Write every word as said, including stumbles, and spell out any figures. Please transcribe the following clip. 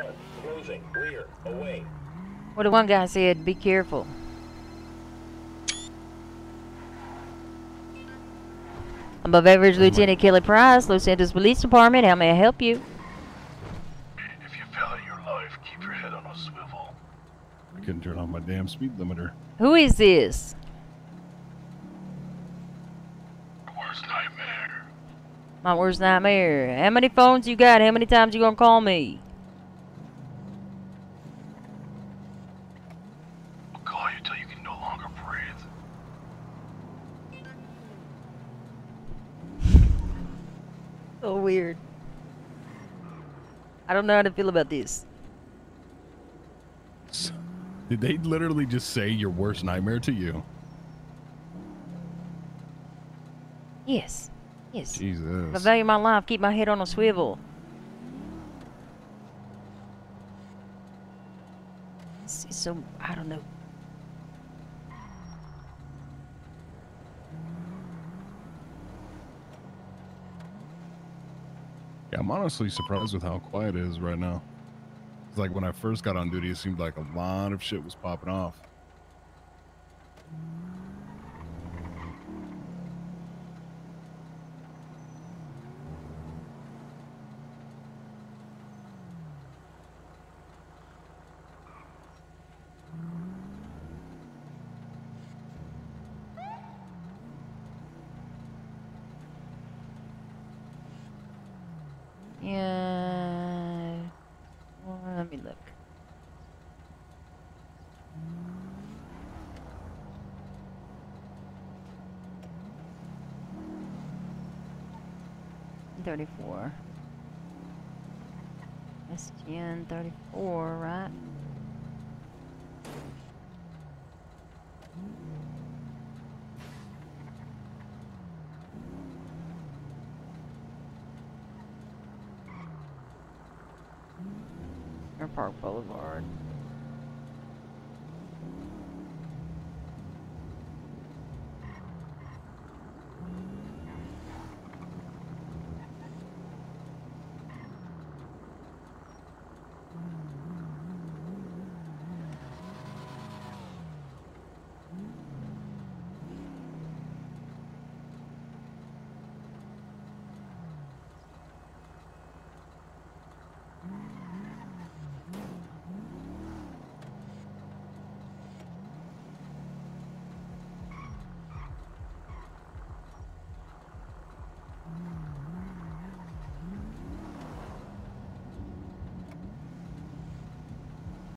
one. Closing. Clear. Away. What the one guy said, be careful. Above average, Lieutenant Kelly Price, Los Santos Police Department. How may I help you? If you value your life, keep your head on a swivel. I couldn't turn on my damn speed limiter. Who is this? Worst nightmare. My worst nightmare. How many phones you got? How many times you gonna call me? I'll call you till you can no longer breathe. So weird. I don't know how to feel about this. Did they literally just say your worst nightmare to you? Yes. Yes. Jesus. If I value my life, keep my head on a swivel. It's, it's so, I don't know. Yeah, I'm honestly surprised with how quiet it is right now. It's like when I first got on duty, it seemed like a lot of shit was popping off. Yeah. Well, let me look. thirty-four. S G N thirty-four, right? Air Park Boulevard.